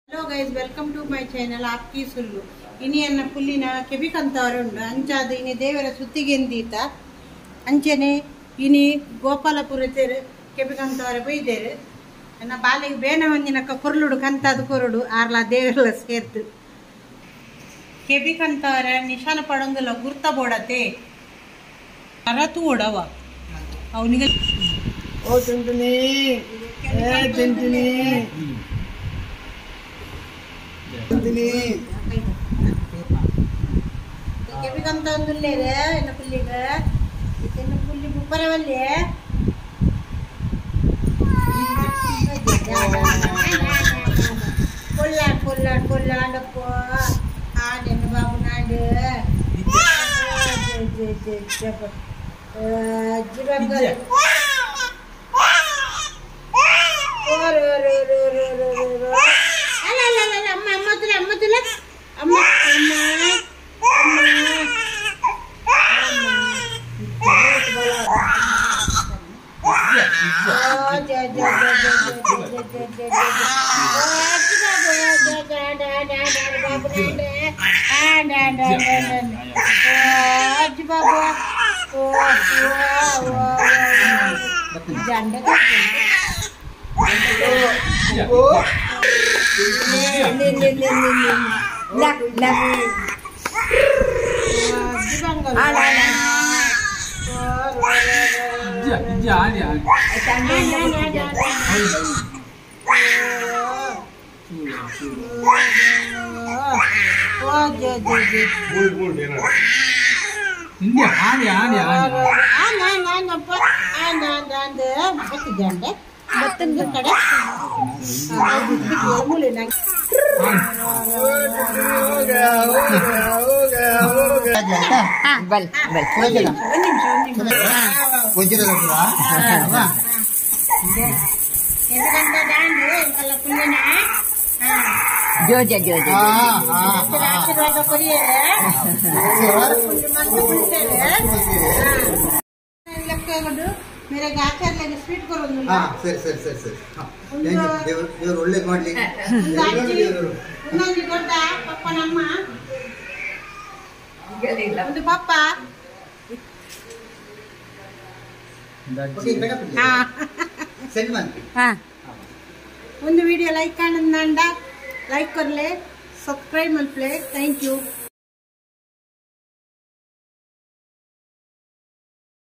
Hello guys welcome to my channel आपकी ಸುಳ್ಳು ಇನಿಯನ್ನ ಪುಲ್ಲಿನ ಕೆಬಿಕಂತವರುಂಡು ಅಂಚಾದ ಇನಿ ದೇವರ ಸುತ್ತಿಗೆಂದೀತ ಅಂಚನೆ ಇನಿ ಗೋಪಾಲಪುರ ತೇರು ಕೆಬಿಕಂತವರ ಬೈದೇರು ನನ್ನ ಬಾಲಿಗೆ ಬೇನ ಮಂದಿನಕ್ಕ ಕುರುಳುಡು ಕಂತಾದ ಕುರುಡು ಆರ್ಲ ದೇವರಲ ಸೇರ್ತು ಕೆಬಿಕಂತವರ ನಿಶಾನ ಪಡೊಂದುಲ ಗುರ್ತ ಬೋಡತೆ ಅರತು ಓಡವ ಅವನಿಗೆ ಓ ತಿಂತೀನಿ ತಿಂತೀನಿ ಕೆಬಿಕಂತ ಒಂದುಲ್ಲೇರೆ ಎನ್ನ ಪುಲ್ಲಿಗ ಎನ್ನ ಪುಲ್ಲಿ ಬುಪ್ಪರವಲ್ಲೇ ಕೊಲ್ಲಾಡಪ್ಪ ಆಡೆನ್ನ ಬಾಬು ನಾಡು मेरे आचार लगे स्वीट करो सर सर सर सर देवर ಒಳ್ಳೆ ಮಾಡ್ಲಿ ಇನ್ನೊಂದು ದೊಡ್ಡ ಪಪ್ಪನಮ್ಮ ಒಂದು ಪಪ್ಪ ಒಂದು ವಿಡಿಯೋ ಲೈಕ್ ಕಾಣಂದ ಲೈಕ್ करले सब्सक्राइब मल्ले थैंक यू।